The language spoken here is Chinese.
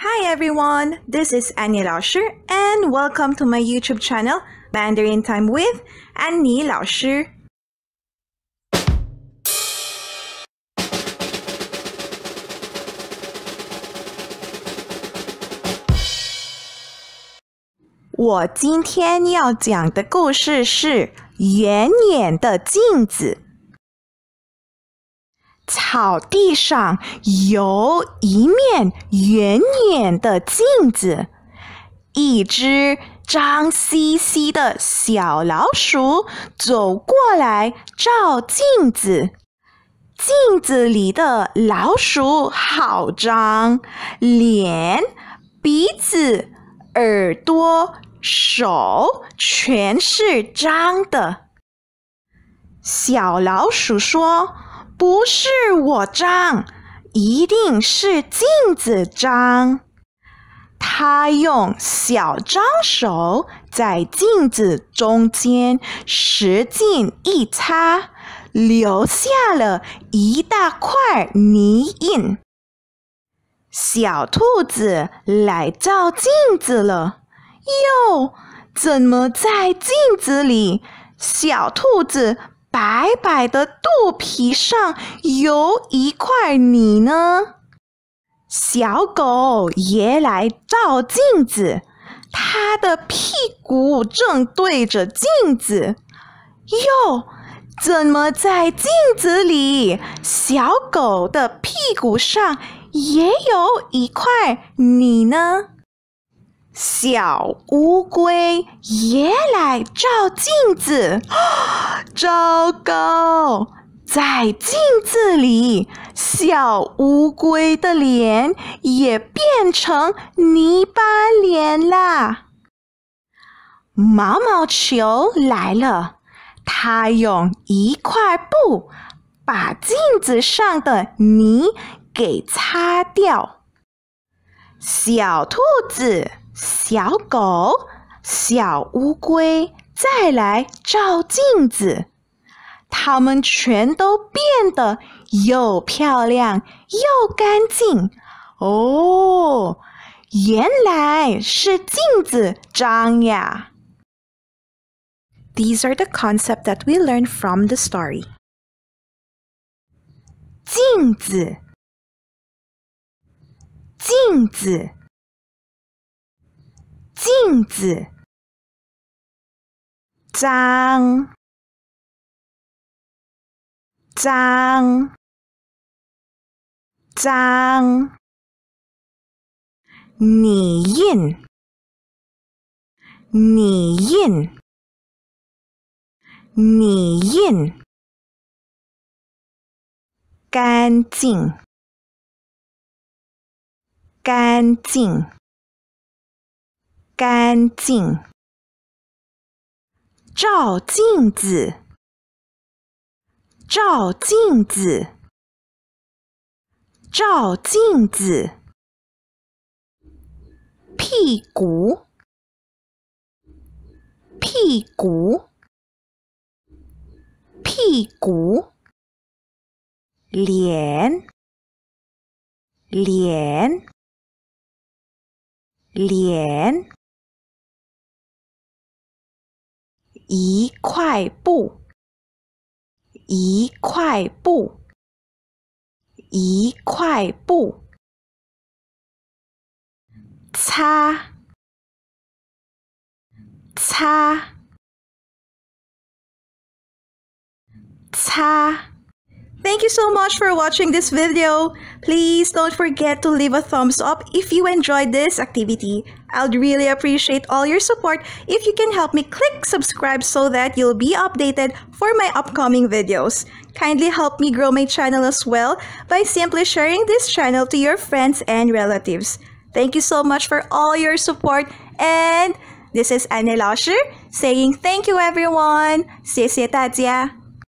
Hi everyone, this is Annie 老师 and welcome to my YouTube channel, Mandarin Time with 安妮老师。我今天要讲的故事是圆圆的镜子。草地上有一面圆圆的镜子，一只脏兮兮的小老鼠走过来照镜子。镜子里的老鼠好脏，脸、鼻子、耳朵、手全是脏的。小老鼠说：“不是我脏，一定是镜子脏。”他用小脏手在镜子中间使劲一擦，留下了一大块泥印。小兔子来照镜子了，哟，怎么在镜子里，小兔子白白的肚皮上有一块泥呢？小狗也来照镜子，它的屁股正对着镜子。哟，怎么在镜子里，小狗的屁股上也有一块泥呢？小乌龟也来照镜子，糟糕！在镜子里，小乌龟的脸也变成泥巴脸啦。毛毛球来了，它用一块布把镜子上的泥给擦掉。小兔子、小狗、小乌龟再来照镜子，它们全都变得又漂亮又干净。哦，原来是镜子脏呀。These are the concepts that we learn from the story. 镜子，镜子，镜子，脏，脏，脏，泥印，泥印，泥印，干净，干净，干净，照镜子，照镜子，照镜子，屁股，屁股，屁股，脸，脸，脸，一块布，一块布，一块布，擦，擦，擦。Thank you so much for watching this video. Please don't forget to leave a thumbs up if you enjoyed this activity. I'd really appreciate all your support if you can help me click subscribe so that you'll be updated for my upcoming videos. Kindly help me grow my channel as well by simply sharing this channel to your friends and relatives. Thank you so much for all your support, and this is Annie 老师 saying thank you everyone. 谢谢大家。